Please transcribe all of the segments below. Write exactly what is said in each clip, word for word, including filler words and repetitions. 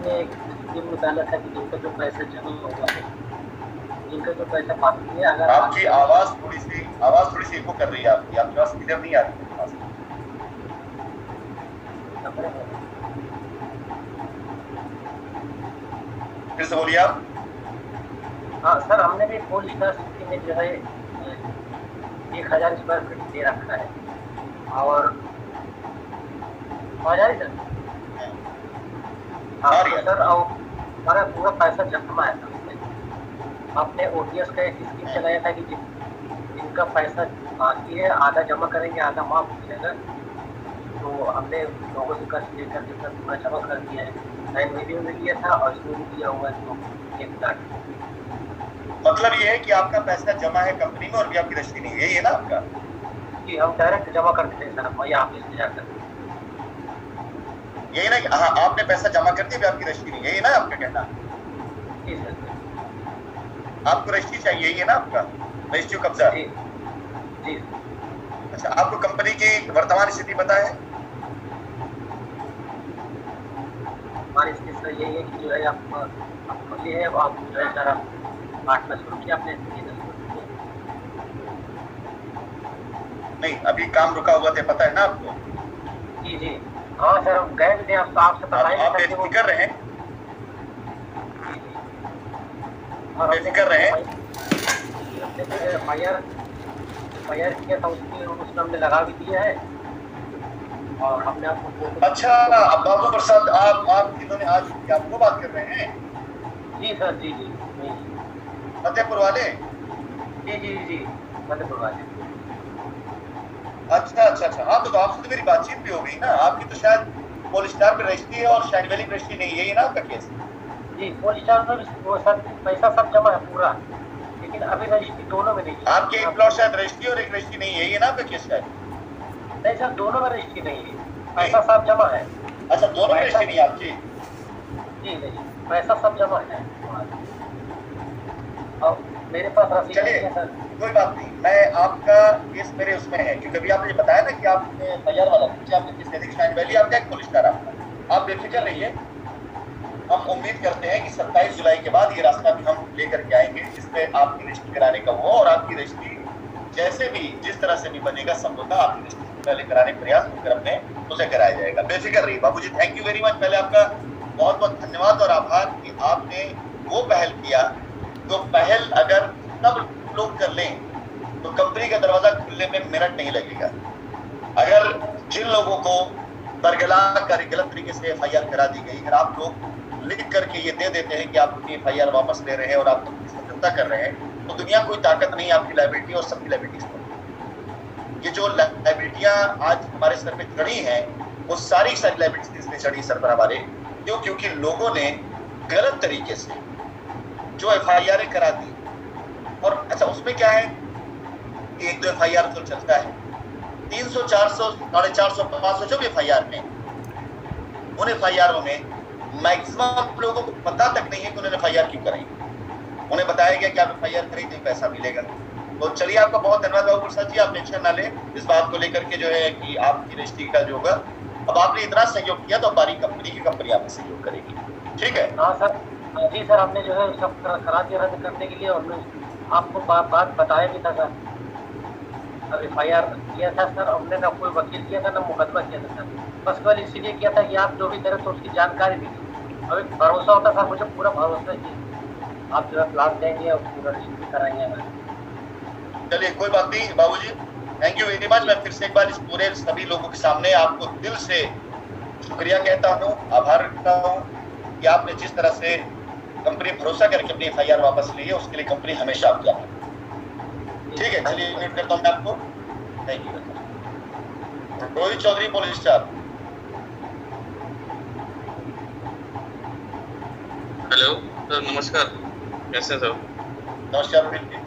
ने एक स्कीम निकाला था कि जिनका जो पैसा जमा हुआ है, जिनका जो पैसा बाकी है, अगर आपकी आवाज थोड़ी सी आवाज थोड़ी सी इको कर रही है, आपकी आपकी आवाज क्लियर नहीं आ रही है पास। फिर से बोलिए आप। हाँ सर, हमने भी फोर स्टार सिटी में जो है एक हजार स्क्वायर फीट दे रखा है, और आ जाए सर। हाँ तो सर, और हमारा पूरा पैसा जमा है सर उसमें। आपने ओटीएस का एक स्कीम चलाया था कि जिन जिनका पैसा बाकी है आधा जमा करेंगे, आधा माफ हो जाएगा। तो हमने लोगों से कर्ज लेकर के सर पूरा जमा कर दिया है। साइन वीडियो में किया था और इसमें भी किया हुआ है। तो एक लाख मतलब ये है कि आपका पैसा जमा है कंपनी में और भी आपकी रजिस्ट्री नहीं है, यही है ना आपका? जी, हम डायरेक्ट जमा कर देते हैं सर भैया ऑफिस में जाकर। यही ना? हाँ, आपने पैसा जमा कर दिया, आपकी रजिस्ट्री नहीं, यही ना आपका कहना? जी सर। आपको रजिस्ट्री चाहिए, यही है ना आपका? रजिस्ट्री कब्जा? जी जी। अच्छा, आपको कंपनी की वर्तमान स्थिति पता है? हमारी स्थिति सर यही है कि जो है आप आप खुली है, आप जो है सर आठ में शुरू किया आपने। नहीं, अभी काम रुका हुआ था, पता है ना आपको? जी जी हाँ सर, हम गए थे आप आपसे बताएं। आप बेफिक्र रहें, बेफिक्र रहें। F I R F I R किया था, उसकी उसमें हमने लगा भी दिया है और हमने आपको। अच्छा, बाबू प्रसाद, आप आप जिन्होंने आज आपको बात कर रहे हैं? जी सर, जी जी फतेहपुर वाले? जी जी जी फतेहपुर वाले। अच्छा अच्छा अच्छा, हाँ तो आपसे तो मेरी बातचीत भी हो गई ना। आपकी तो शायद पोल स्टार पे रजिस्ट्री है और शाइन वैली पे रजिस्ट्री नहीं है, यही ना आपका केस? जी, पोल स्टार में वो सर पैसा सब जमा है पूरा, लेकिन अभी रजिस्ट्री दोनों में नहीं है। आपके एक प्लॉट शायद रजिस्ट्री और एक रजिस्ट्री नहीं है, यही ना आपका केस शायद? नहीं सर, दोनों में रजिस्ट्री नहीं है, पैसा सब जमा है। अच्छा, दोनों में रजिस्ट्री नहीं है आपकी? जी नहीं, पैसा सब जमा है और मेरे पास रसीद चलिए, है सर। कोई बात नहीं, मैं आपका केस मेरे उसमें है, क्योंकि अभी आपने बताया ना कि आपने तैयार वाला पूछा, आपने किस नजदीक शाइन वैली आपका एक पुलिस स्टार आपका। आप बेफिक्र रहिए, हम उम्मीद करते हैं कि सत्ताईस जुलाई के बाद ये रास्ता भी हम लेकर के आएंगे जिसपे आपकी रजिस्ट्री कराने का हो, और आपकी रजिस्ट्री जैसे भी जिस तरह से भी बनेगा संभवतः आपकी रजिस्ट्री पहले कराने का प्रयास होकर अपने उसे कराया जाएगा। बेफिक्र रहिए बाबूजी, थैंक यू वेरी मच। पहले आपका बहुत बहुत धन्यवाद और आभार कि आपने वो पहल किया। तो पहल अगर सब लोग कर लें तो कंपनी का दरवाजा खुलने में मिनट नहीं लगेगा। अगर जिन लोगों को बरगला कर गलत तरीके से एफ आई आर करा दी गई, अगर आप लोग लिख करके ये दे देते हैं कि आप अपनी एफ आई आर वापस ले रहे हैं और आप स्वतंत्रता कर रहे हैं, तो दुनिया कोई ताकत नहीं आपकी लायबिलिटी और सबकी लायबिलिटीज पर। ये जो लायबिलिटियां आज हमारे सर पे चढ़ी हैं, वो सारी सारी लायबिलिटीज ने चढ़ी सर पर हमारे, क्यों? क्योंकि लोगों ने गलत तरीके से जो एफ आई आर करा दी। और अच्छा, उसमें क्या है कि एक दो एफ आई आर तो चलता है, तीन सौ चार सौ साढ़े चार सौ पांच सौ जो भी एफ आई आर में, उन एफ आई आर में मैक्सिमम लोगों को पता तक नहीं है कि उन्होंने एफ आई आर क्यों कराई। उन्हें बताया गया कि आप एफ आई आर करें तो पैसा मिलेगा। तो चलिए, आपका बहुत धन्यवाद बाबू प्रसाद जी, आप टेंशन ना लें इस बात को लेकर के जो है कि आपकी रजिस्ट्री का जो होगा। अब आपने इतना सहयोग किया तो हमारी कंपनी की कंपनी आपसे सहयोग करेगी, ठीक है? हाँ सर, जी सर, हमने जो है सब करा दिया रद्द करने के लिए, और आपको बात बात बताया भी था सर। अब एफ आई आर किया था सर, हमने ना कोई वकील किया था ना मुकदमा किया था सर, बस केवल इसीलिए किया था कि आप जो भी करें तो उसकी जानकारी भी दी। अब एक भरोसा होता सर, मुझे पूरा भरोसा है आप जो है प्लान देंगे और पूरा रजिस्ट्री कराएंगे हमें। चलिए, कोई बात नहीं बाबूजी, थैंक यू वेरी मच। मैं फिर से एक बार इस पूरे सभी लोगों के सामने आपको दिल से शुक्रिया कहता हूँ, आभार रखता हूँ कि आपने जिस तरह से कंपनी भरोसा करके अपनी एफ आई आर वापस ली है, उसके लिए कंपनी हमेशा आपकी आभार। ठीक है, चलिए म्यूट करता हूँ मैं आपको। Thank you. Rohit Chaudhary, police star. Hello sir, नमस्कार, कैसे सर? नमस्कार रोहित जी।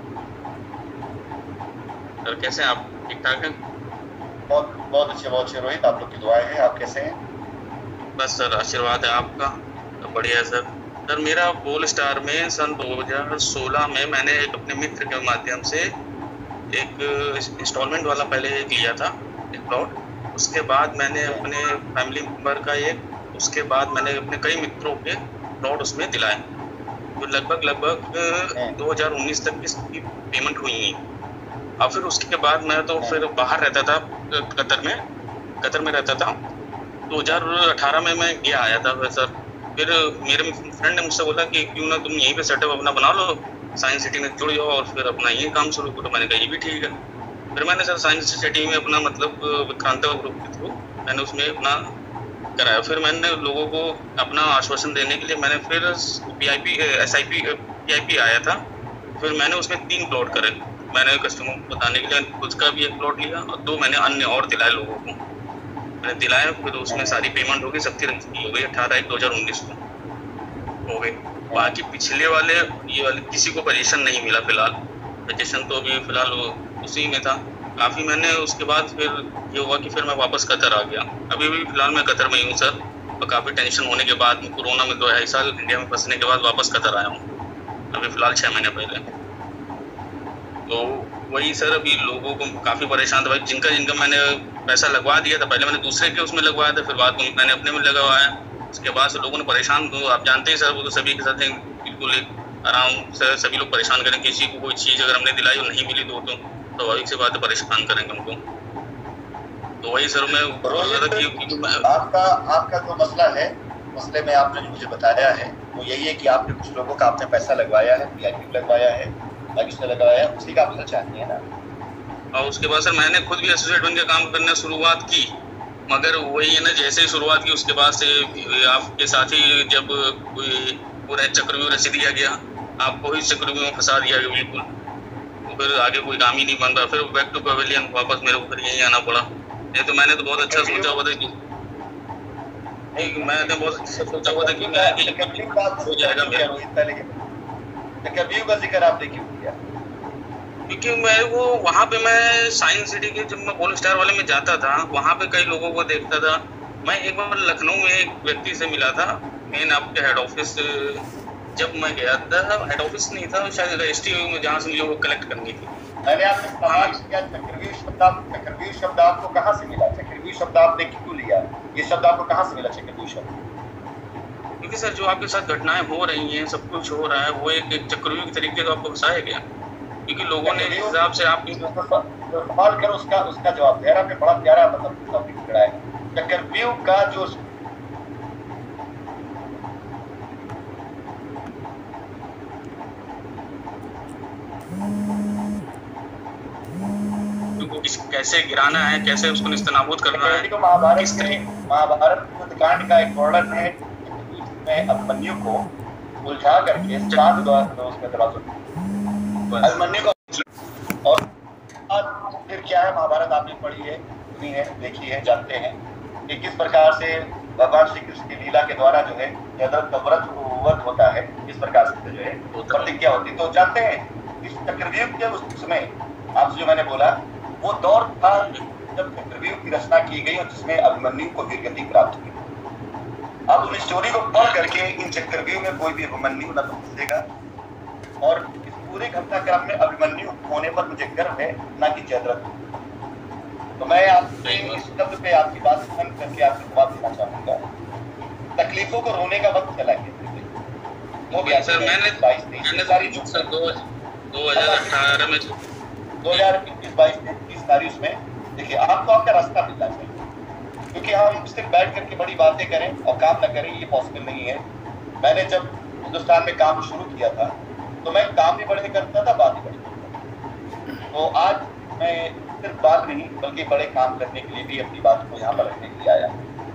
सर कैसे हैं आप? ठीक ठाक हैं? बहुत बहुत अच्छे बहुत अच्छे रोहित, आप लोग की दुआएं हैं। आप कैसे हैं? बस सर, आशीर्वाद है आपका, तो बढ़िया है सर। सर मेरा पोल स्टार में सन दो हज़ार सोलह में मैंने एक अपने मित्र के माध्यम से एक इंस्टॉलमेंट वाला पहले एक लिया था, एक प्लॉट। उसके बाद मैंने अपने फैमिली मेम्बर का एक उसके बाद मैंने अपने कई मित्रों के प्लॉट उसमें दिलाए, तो लगभग लगभग दो हज़ार उन्नीस तक इसकी पेमेंट हुई है। और फिर उसके बाद मैं तो फिर बाहर रहता था, कतर में कतर में रहता था। दो हज़ार अठारह में मैं गया आया था सर। फिर मेरे फ्रेंड ने मुझसे बोला कि क्यों ना तुम यहीं पे सेटअप अपना बना लो, साइंस सिटी में जुड़ जाओ और फिर अपना यही काम शुरू करो। मैंने कहा ये भी ठीक है। फिर मैंने सर साइंस सिटी में अपना मतलब विक्रांता ग्रुप के थ्रू मैंने उसमें अपना कराया। फिर मैंने लोगों को अपना आश्वासन देने के लिए मैंने फिर P I P S I P P I P आया था। फिर मैंने उसमें तीन प्लॉट करे। मैंने कस्टमर को बताने के लिए खुद का भी एक प्लॉट लिया और दो मैंने अन्य और दिलाए लोगों को, मैंने दिलाया। फिर उसमें सारी पेमेंट होगी, सबकी रजिस्ट्री हो गई अठारह एक दो हज़ार उन्नीस को हो गई। बाकी पिछले वाले ये वाले किसी को पोजीशन नहीं मिला फिलहाल। पोजीशन तो अभी फिलहाल उसी में था काफ़ी। मैंने उसके बाद फिर ये हुआ कि फिर मैं वापस कतर आ गया। अभी भी फिलहाल मैं कतर में ही हूँ सर, और काफ़ी टेंशन होने के बाद कोरोना में दो ढाई साल इंडिया में फंसने के बाद वापस कतर आया हूँ अभी फिलहाल छः महीने पहले। तो वही सर, अभी लोगों को काफ़ी परेशान था भाई, जिनका जिनका मैंने पैसा लगवा दिया था। पहले मैंने दूसरे के उसमें लगवाया था, फिर बाद में मैंने अपने में लगवाया। उसके बाद से लोगों ने परेशान, तो आप जानते हैं सर वो तो सभी के साथ बिल्कुल आराम से सभी लोग परेशान करें। किसी को कोई चीज़ अगर हमने दिलाई और नहीं मिली तो तो स्वाभाविक से बात है परेशान करेंगे हमको। तो वही सर मैं आपका आपका जो मसला है, मसले में आपने जो मुझे बताया है वो यही है कि आपने कुछ लोगों का आपने पैसा लगवाया है, पी आई पी लगवाया है, बाकी लगवाया है, उसी का आप हल चाहते हैं ना। और उसके बाद सर मैंने खुद भी एसोसिएट बन के काम करना शुरुआत की, मगर वही है ना, जैसे ही शुरुआत की उसके बाद से आपके साथ ही जब कोई पूरा चक्रव्यूह रच दिया गया, आपको ही चक्रव्यूह में फंसा दिया गया बिल्कुल। तो फिर आगे कोई काम ही नहीं बन रहा। फिर बैक टू पवेलियन वापस मेरे को फिर यहीं आना पड़ा। नहीं तो मैंने तो बहुत अच्छा सोचा हुआ था कि नहीं, मैंने बहुत अच्छा सोचा हुआ था कि मैं हो जाएगा मेरा। चक्रव्यूह का जिक्र आपने क्यों किया? क्योंकि मैं वो वहाँ पे मैं साइंस सिटी के जब मैं गोल्ड स्टार वाले में जाता था, वहाँ पे कई लोगों को देखता था। मैं एक बार लखनऊ में एक व्यक्ति से मिला था, मेन आपके हेड ऑफिस जब मैं गया था, हेड ऑफिस नहीं था शायद रजिस्ट्री में, जहाँ से मुझे वो कलेक्ट करनी थी। मैंने आपसे सवाल किया चक्रव्यूह शब्द चक्रव्यूह शब्द आपको कहाँ से मिला? चक्रव्यूह शब्द आपने क्यों लिया? ये शब्द आपको कहाँ से मिला चक्रव्यूह शब्द? क्योंकि सर जो आपके साथ घटनाएं हो रही हैं, सब कुछ हो रहा है, वो एक, एक चक्रव्यूह के तरीके से आपको फंसाया गया। क्योंकि लोगों ने इस हिसाब से आप सवाल करो, उसका उसका जवाब दे रहा है। बड़ा प्यारा मतलब टॉपिक पकड़ा है चक्रव्यूह का। जो कैसे गिराना है, कैसे उसको निस्तनाबूद करना है। तो महाभारत में महाभारत युद्धकांड का एक वर्णन है में अभिमन्यु को उलझा करके चार द्वार उसका दरवाजा अभिमन्यु को। और फिर क्या है, महाभारत आपने पढ़ी है, सुनी है, देखी है, जानते हैं कि किस प्रकार से भगवान श्री कृष्ण की लीला के द्वारा जो है यदर्थ का व्रत व्रत होता है, किस प्रकार से जो है प्रतिज्ञा होती। तो जानते हैं इस चक्रव्यूह के उस समय आपसे जो मैंने बोला वो दौर था जब चक्रव्यूह की रचना की गई और जिसमें अभिमन्यु को वीरगति प्राप्त हुई। अब उन स्टोरी को पढ़ करके इन चक्रव्यूह में कोई भी अभिमन्यु न तो फंसेगा। और इस पूरे घटनाक्रम में अभिमन्यु होने पर मुझे गर्व है, ना कि जयद्रथ। तो मैं आपसे इस शब्द पे आपकी बात सुन करके आपसे जवाब देना चाहूंगा। तकलीफों को रोने का वक्त चला गया। हो गया सर। मैंने मैंने सारी जो सर दो दो हजार अठारह में दो हजार इक्कीस बाईस तीस तारीख में देखिए आपको आपका रास्ता मिलना चाहिए, क्योंकि हम सिर्फ बैठ करके बड़ी बातें करें और काम न करें ये पॉसिबल नहीं है। मैंने जब हिंदुस्तान में काम शुरू किया था तो मैं काम भी बड़े करता था, बात भी बड़ी करता था। तो आज मैं सिर्फ बात नहीं बल्कि बड़े काम करने के लिए भी अपनी बात को यहाँ पर रखने के लिए आया।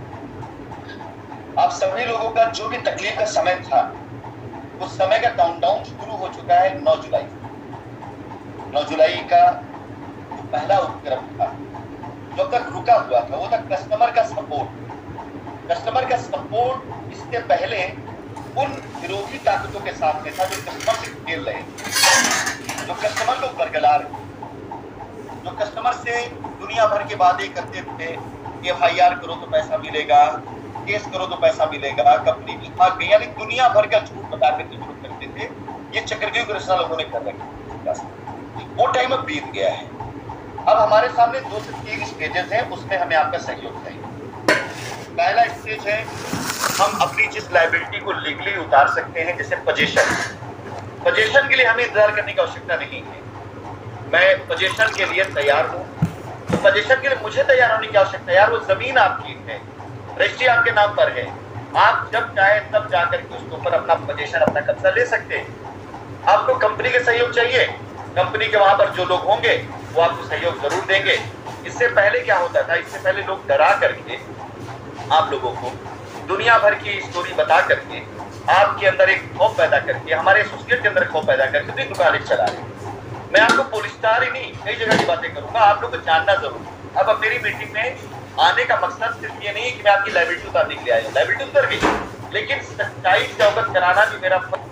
आप सभी लोगों का जो भी तकलीफ का समय था, उस समय का काउंटडाउन शुरू हो चुका है नौ जुलाई नौ जुलाई का पहला उपक्रम था जो तक रुका हुआ था वो था कस्टमर का सपोर्ट। कस्टमर का सपोर्ट इससे पहले उन विरोधी ताकतों के सामने था जो कस्टमर से खेल रहे थे, जो कस्टमर को बरगला रहे, जो कस्टमर से दुनिया भर के वादे करते थे कि एफ आई आर करो तो पैसा मिलेगा, केस करो तो पैसा मिलेगा, कंपनी भी भाग गई, यानी दुनिया भर का झूठ बता करके शुरू करते थे। ये चक्रव्यूह की रचना लोगों ने कर रखी। वो टाइम अब बीत गया है। अब हमारे सामने दो से तीन स्टेजेस हैं, उसमें हमें आपका सहयोग चाहिए। पहला स्टेज है हम अपनी जिस लाइबिलिटी को लीगली उतार सकते हैं, जैसे पोजीशन पोजीशन के लिए हमें इंतजार करने की आवश्यकता नहीं है। मैं पोजीशन के लिए तैयार हूँ, तो पोजीशन के लिए मुझे तैयार होने की आवश्यकता है। यार वो जमीन आपकी है, रजिस्ट्री आपके नाम पर है, आप जब चाहे तब जाकर के उसके ऊपर अपना पोजीशन, अपना कब्जा ले सकते हैं। आपको कंपनी के सहयोग चाहिए, कंपनी के वहां पर जो लोग होंगे वो आपको सहयोग जरूर देंगे। इससे पहले क्या होता था, इससे पहले लोग डरा करके आप लोगों को दुनिया भर की स्टोरी बता करके आपके अंदर एक खौफ पैदा करके, हमारे एसोसिएट के अंदर खौफ पैदा करके अपनी दुकानें चला रहे। मैं आपको पुलिस स्टार ही नहीं, कई जगह की बातें करूंगा, आप लोग को जानना जरूर। अब अब मेरी मीटिंग में आने का मकसद सिर्फ ये नहीं है कि मैं आपकी लाइबिलिटी उतारने के लिए आया हूँ, लाइबिलिटी उतर गई, लेकिन सच्चाई से अवगत कराना भी मेरा फर्ज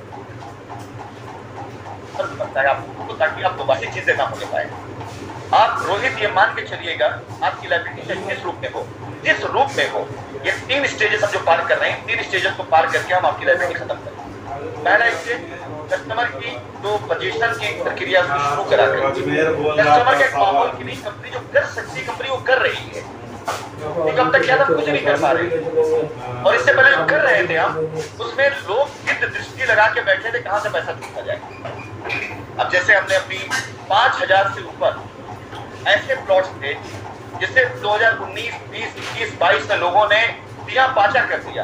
बनता है आपको, ताकि आप दोबारा चीजें ना होने पाए। आप रोहित ये मान के चलिएगा, आपकी लाइबिलिटी किस रूप में हो, जिस रूप में हो, ये तीन स्टेजेस हम जो पार कर रहे हैं, तीन स्टेजेस को पार करके हम आपकी लाइबिलिटी खत्म करें। पहला स्टेज कस्टमर की जो पोजीशन की प्रक्रिया शुरू करा कर कस्टमर के माहौल की नहीं, कंपनी जो कर सकती कंपनी वो कर रही है। ठीक, अब तक क्या था, कुछ नहीं कर पा रहे, और इससे पहले जो कर रहे थे हम, उसमें लोग गिद्ध दृष्टि लगा के बैठे थे कहां से पैसा छूटा जाए। अब जैसे हमने अपनी पांच हजार से ऊपर ऐसे प्लॉट्स थे जिससे दो हज़ार उन्नीस, बीस, इक्कीस, बाईस में लोगों ने दिया पाचा कर दिया।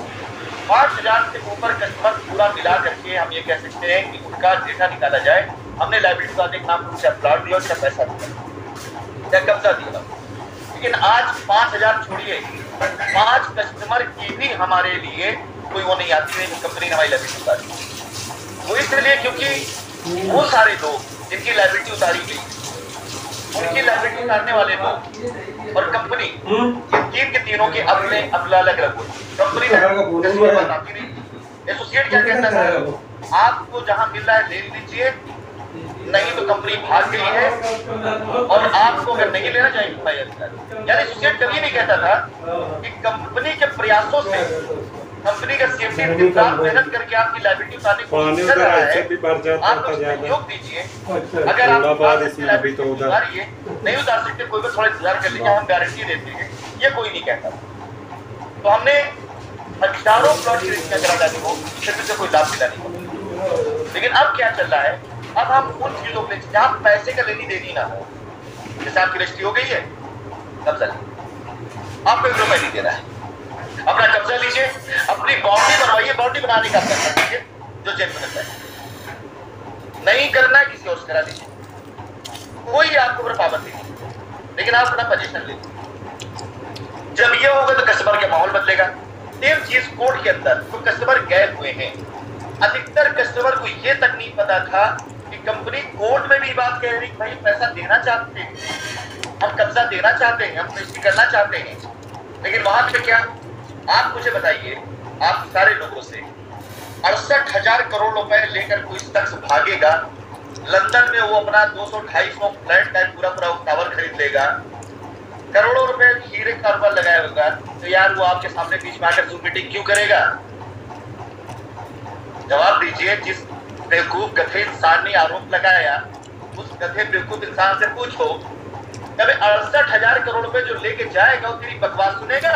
पांच हजार से ऊपर कस्टमर पूरा मिला करके हम ये कह सकते हैं कि उनका डेटा निकाला जाए। हमने लाइबिलिटी का एक नाम से प्लॉट दिया, उसका पैसा दिया, क्या कब्जा दिया। लेकिन आज पांच हजार छोड़िए, पांच कस्टमर की भी हमारे लिए कोई वो नहीं आती है कंपनी ने हमारी लाइबिलिटी उतारी। वो इसलिए क्योंकि वो सारे लोग जिनकी लाइबिलिटी उतारी गई, उनकी लाइबिलिटी उतारने वाले लोग और कंपनी, ये तीन के तीनों के अपने अपना अलग अलग होती। कंपनी बताती नहीं, एसोसिएट क्या कहता था, आपको जहां मिल रहा है ले लीजिए, नहीं तो कंपनी भाग गई है, और आपको अगर नहीं लेना चाहिए यार एसोसिएट कभी नहीं कहता था कि कंपनी के प्रयासों से, कंपनी का सेफ्टी इंतजाम मेहनत करके आपकी लाइबिलिटी उतारने की कोशिश कर रहा है, आप लोग सहयोग दीजिए। अगर आप लाइबिलिटी उतारिए, नहीं उतार सकते कोई भी थोड़ा इंतजार कर लीजिए, हम गारंटी देते हैं, ये कोई नहीं कहता। तो हमने हजारों प्लॉट की रजिस्ट्री करा जाने को, से कोई लाभ मिला नहीं। लेकिन अब क्या चल रहा है, अब हम उन चीजों के लिए जहां पैसे का लेनी देनी ना हो, जैसे आपकी रजिस्ट्री हो गई है, कब्जा लीजिए, आपको एक रुपए नहीं दे रहा है, अपना कब्जा लीजिए, अपनी बाउंड्री बनवाइए, बाउंड्री बनाने का पैसा दीजिए जो जेब में लगता है, नहीं करना है किसी और से करा लीजिए, कोई आपके ऊपर पाबंदी नहीं, लेकिन आप अपना पोजीशन लीजिए। जब ये होगा तो कस्टमर का माहौल बदलेगा। सेम चीज कोर्ट के अंदर तो कस्टमर गए हुए हैं, अधिकतर कस्टमर को ये तक नहीं पता था कि कंपनी कोर्ट में भी बात कह रही भाई पैसा देना चाहते हैं, हम कब्जा देना चाहते हैं, हम रजिस्ट्री करना चाहते हैं, लेकिन वहां पे क्या, आप मुझे बताइए, आप सारे लोगों से अड़सठ हजार करोड़ रुपए लेकर कोई शख्स भागेगा, लंदन में वो अपना दो सौ ढाई सौ फ्लैट का पूरा पूरा टावर खरीद लेगा, करोड़ों रुपए हीरे कारोबार लगाया होगा, तो यार वो आपके सामने बीच में आकर जूम मीटिंग क्यों करेगा? जवाब दीजिए। जिस बेवकूफ गधे इंसान ने आरोप लगाया, उस गधे बेवकूफ इंसान से पूछो, कभी अड़सठ हजार करोड़ रुपए जो लेके जाएगा वो तेरी बकवास सुनेगा?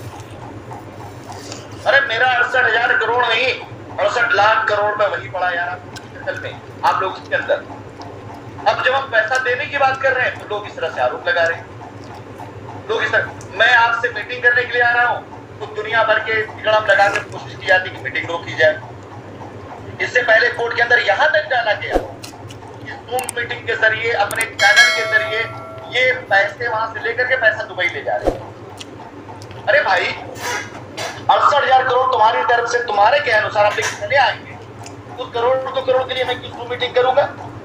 अरे मेरा अड़सठ हजार करोड़ नहीं, अड़सठ लाख करोड़ में वही पड़ा यार असल में आप लोग इसके अंदर। अब जब हम पैसा देने की बात कर रहे हैं तो लोग इस तरह से आरोप लगा रहे हैं, लोग इस तरह। मैं आपसे मीटिंग करने के लिए आ रहा हूँ तो दुनिया भर के टिकड़म लगाने की कोशिश की जाती कि मीटिंग रोकी जाए। इससे पहले कोर्ट के अंदर यहां तक डाला गया कि जूम मीटिंग के जरिए, अपने चैनल के जरिए ये पैसे वहां से लेकर के पैसा दुबई ले जा रहे हैं। अरे भाई अड़सठ हजार करोड़ तुम्हारी तरफ से, तुम्हारे के अनुसार आप लेकर चले आएंगे, उस करोड़ दो करोड़ के लिए मैं क्यों मीटिंग करूंगा?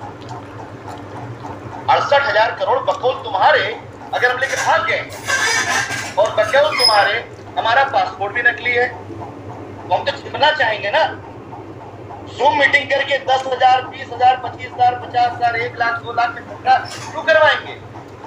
अड़सठ हजार करोड़ बकौल तुम्हारे, अगर हम लेकर भाग गए और बकौल तुम्हारे, हमारा पासपोर्ट भी नकली है, तो हम तो छिपना चाहेंगे ना। जूम मीटिंग करके दस हजार, बीस हजार, पच्चीस हजार, पचास हजार, एक लाख, दो लाख में धक्का क्यों करवाएंगे?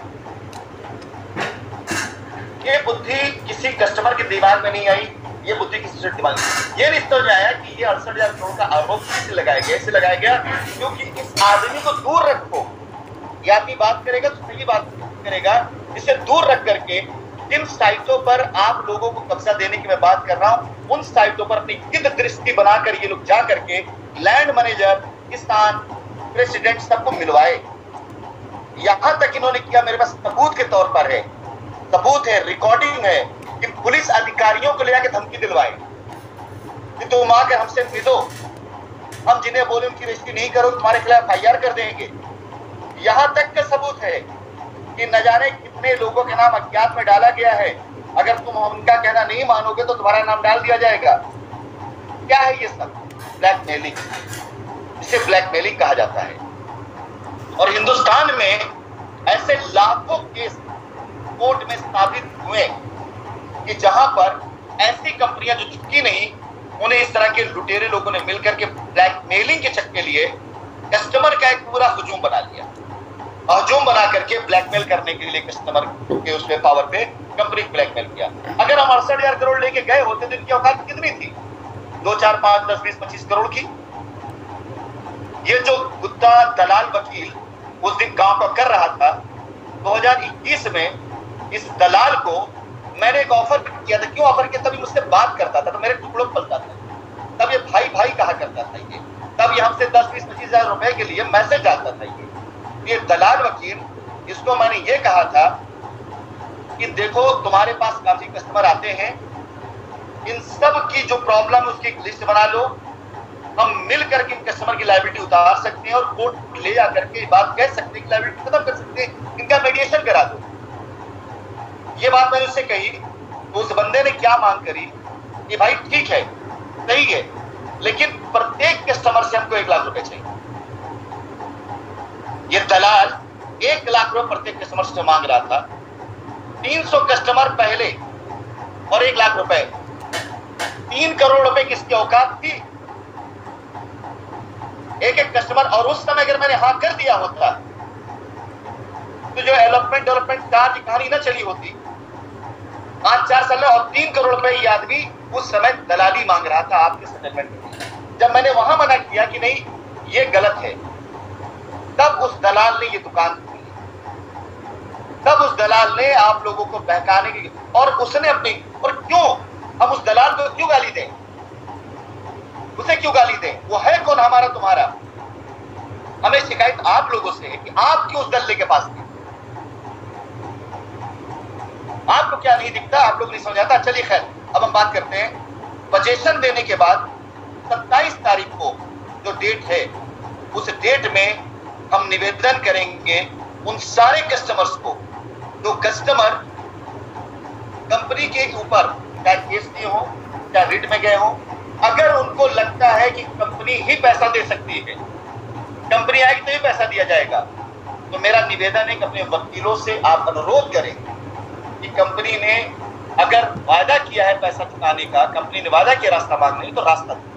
ये बुद्धि किसी कस्टमर के दिमाग में नहीं आई, ये बुद्धि किसी से दिमाग में ये रिश्ता जो आया कि ये अड़सठ हजार करोड़ का आरोप किसे लगाया गया? इसे लगाया गया क्योंकि इस आदमी को दूर रखो, ये आदमी बात करेगा तो सही बात करेगा, इसे दूर रख करके जिन साइटों पर आप लोगों को कब्जा देने की मैं बात कर रहा हूं, उन साइटों पर अपनी गिद्ध दृष्टि बनाकर ये लोग जा करके लैंड मैनेजर, किसान, प्रेसिडेंट सबको मिलवाए। यहां तक इन्होंने किया, मेरे पास सबूत के तौर पर है, सबूत है, रिकॉर्डिंग है कि पुलिस अधिकारियों को ले जाकर धमकी दिलवाए कि तुम आकर हमसे मिलो, हम जिन्हें बोले उनकी रजिस्ट्री नहीं करो, तुम्हारे खिलाफ एफ आई आर कर देंगे। यहां तक का सबूत है कि न जाने कितने लोगों के नाम अज्ञात में डाला गया है। अगर तुम उनका कहना नहीं मानोगे तो तुम्हारा नाम डाल दिया जाएगा। क्या है ये सब? ब्लैकमेलिंग, इसे ब्लैकमेलिंग कहा जाता है। और हिंदुस्तान में ऐसे लाखों केस कोर्ट में साबित हुए कि जहां पर ऐसी कंपनियां जो चुकी नहीं, उन्हें इस तरह के लुटेरे लोगों ने मिलकर के ब्लैकमेलिंग के चक्कर लिए कस्टमर का एक पूरा हुजूम बना लिया, हजूम बना करके ब्लैकमेल करने के लिए कस्टमर के उसमें पावर पे कंपनी ब्लैकमेल किया। अगर हम अड़सठ हजार करोड़ लेके गए होते तो इनकी औकात कितनी थी? दो चार पांच दस बीस पच्चीस करोड़ की। ये जो गुद्दा दलाल वकील उस दिन काम कर रहा था, दो हजार इक्कीस में इस दलाल को मैंने एक ऑफर किया था। क्यों ऑफर किया? तभी मुझसे बात करता था, तो मेरे टुकड़ों पलता था, तब ये भाई भाई कहा करता था, ये तब ये हमसे दस बीस पच्चीस हजार रुपए के लिए मैसेज आता था। ये ये दलाल वकील, इसको मैंने ये कहा था कि देखो तुम्हारे पास काफी कस्टमर आते हैं, इन सब की जो प्रॉब्लम उसकी एक लिस्ट बना लो, हम मिलकर के इन कस्टमर की लायबिलिटी उतार सकते हैं और कोर्ट ले जाकर के बात कह सकते हैं कि लायबिलिटी खत्म कर सकते हैं, इनका मेडिएशन करा दो। ये बात मैंने उससे कही तो उस बंदे ने क्या मांग करी कि भाई ठीक है, सही है, लेकिन प्रत्येक कस्टमर से हमको एक लाख रुपए चाहिए। ये दलाल एक लाख रुपए प्रत्येक कस्टमर से मांग रहा था। तीन सौ कस्टमर पहले और एक लाख रुपए, तीन करोड़ रुपए किसकी औकात थी? एक एक कस्टमर। और उस समय अगर मैंने हाँ कर दिया होता तो जो डेवलपमेंट डेवलपमेंट चार्ज कहानी ना चली होती आज चार साल में, और तीन करोड़ रुपए ये आदमी उस समय दलाली मांग रहा था आपके सेटलमेंट में। जब मैंने वहां मना किया कि नहीं ये गलत है, तब उस दलाल ने ये दुकान खोली, तब उस दलाल ने आप लोगों को बहकाने की, और उसने अपनी, और क्यों हम उस दलाल को क्यों गाली दें? उसे क्यों गाली दें? वो है कौन? हमारा तुम्हारा। हमें शिकायत आप लोगों से है कि आप क्यों उस दल्ले के पास गए। आपको क्या नहीं दिखता? आप लोग नहीं समझाता। चलिए खैर, अब हम बात करते हैं। पजेशन देने के बाद सत्ताईस तारीख को जो डेट है, उस डेट में हम निवेदन करेंगे उन सारे कस्टमर्स को जो कस्टमर कंपनी के ऊपर चाहे केस दिए हो, चाहे रिट में गए हो, अगर उनको लगता है कि कंपनी ही पैसा दे सकती है, कंपनी आएगी तो ही पैसा दिया जाएगा, तो मेरा निवेदन है कि अपने वकीलों से आप अनुरोध करें कि कंपनी ने अगर वादा किया है पैसा चुकाने का, कंपनी ने वादा किया रास्ता मांगने, तो रास्ता दे।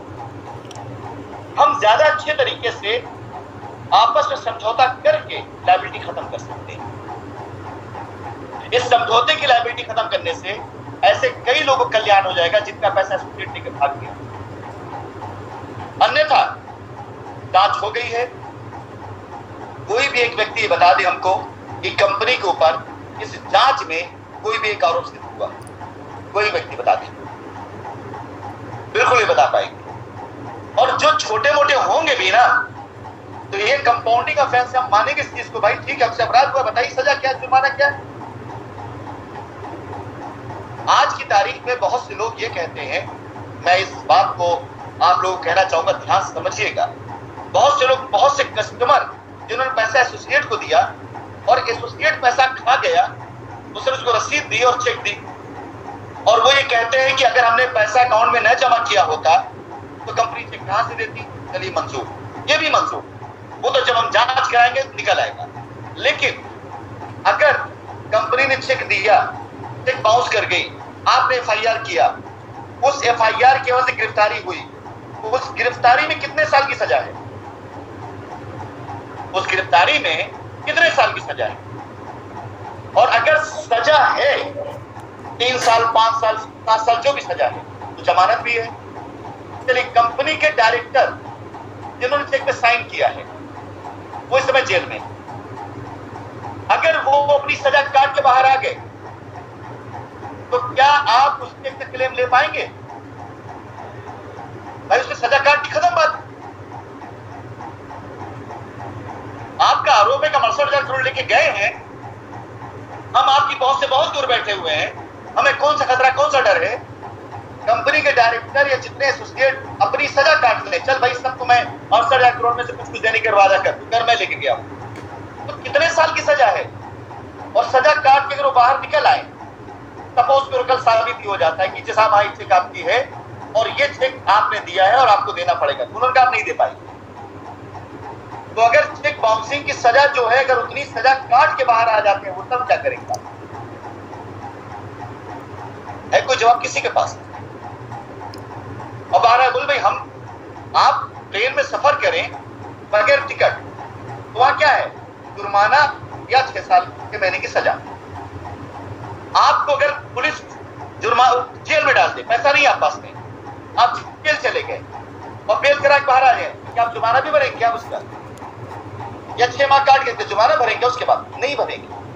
हम ज्यादा अच्छे तरीके से आपस में समझौता करके लायबिलिटी खत्म कर सकते हैं। इस समझौते की लायबिलिटी खत्म करने से ऐसे कई लोगों को कल्याण हो जाएगा जिनका पैसा एसोसिएट लेकर भाग गया। अन्यथा जांच हो गई है, कोई भी एक व्यक्ति बता दे हमको कि कंपनी के ऊपर इस जांच में कोई भी एक आरोप सिद्ध हुआ, कोई व्यक्ति बता दे, बिल्कुल ही बता पाएंगे। और जो छोटे मोटे होंगे भी ना, तो ये कंपाउंडिंग ऑफेंस हम मानेंगे इस चीज को। भाई ठीक है, हमसे अपराध हुआ, बताइए सजा क्या, जुर्माना क्या। आज की तारीख में बहुत से लोग ये कहते हैं, मैं इस बात को आप लोगों को कहना चाहूंगा, ध्यान से समझिएगा। बहुत से लोग, बहुत से कस्टमर जिन्होंने पैसा एसोसिएट को दिया और एसोसिएट पैसा खा गया, उसने उसको रसीद दी और चेक दी, और वो ये कहते हैं कि अगर हमने पैसा अकाउंट में न जमा किया होता तो कंपनी चेक कहां से देती। चलिए मंजूर, ये भी मंजूर, वो तो जब हम जांच कराएंगे निकल आएगा। लेकिन अगर कंपनी ने चेक दिया, चेक बाउंस कर गई, आपने एफ आई आर किया, उस एफ आई आर की वजह से गिरफ्तारी हुई, उस गिरफ्तारी में कितने साल की सजा है? उस गिरफ्तारी में कितने साल की सजा है? और अगर सजा है तीन साल, पांच साल, सात साल, जो भी सजा है, तो जमानत भी है। चलिए, कंपनी के डायरेक्टर जिन्होंने चेक पे साइन किया है, वो इस समय जेल में, अगर वो अपनी सजा काट के बाहर आ गए तो क्या आप उस चेक से क्लेम ले पाएंगे? भाई उसने सजा काट की, खत्म बात। आपका आरोप है कमर्शियल हजार करोड़ लेके गए हैं, हम आपकी पहुंच से बहुत दूर बैठे हुए हैं, हमें कौन सा खतरा, कौन सा डर है? कंपनी के डायरेक्टर या जितने एसोसिएट अपनी सजा काट ले, चल भाई सब तो मैं अड़सठ हजार करोड़ में से कुछ कुछ देने का वादा कर दूं, कर मैं लेके गया हूं, तो कितने साल की सजा है? और सजा काट के अगर वो बाहर निकल आए, सपोज करो कल साबित हो जाता है कि जी साहब आई चेक आपकी है और ये चेक आपने दिया है और आपको देना पड़ेगा, उन्होंने आप नहीं दे पाएंगे। तो अगर चेक बाउंसिंग की सजा जो है, अगर उतनी सजा काट के बाहर आ जाते हैं वो, तब क्या करेंगे? है कोई जवाब किसी के पास? अब आ रहा है बोल भाई हम आप ट्रेन में सफर करें बगैर टिकट, तो वहां क्या है? जुर्माना या छह साल के महीने की सजा। आपको अगर पुलिस जुर्माना जेल में डाल दे, पैसा नहीं आप पास में, आप जेल चले गए और बेल करा के बाहर आ जाए, क्या आप जुर्माना भी भरेंगे क्या उसका? या छह माह काट के जुर्माना भरेंगे उसके बाद? नहीं भरेंगे।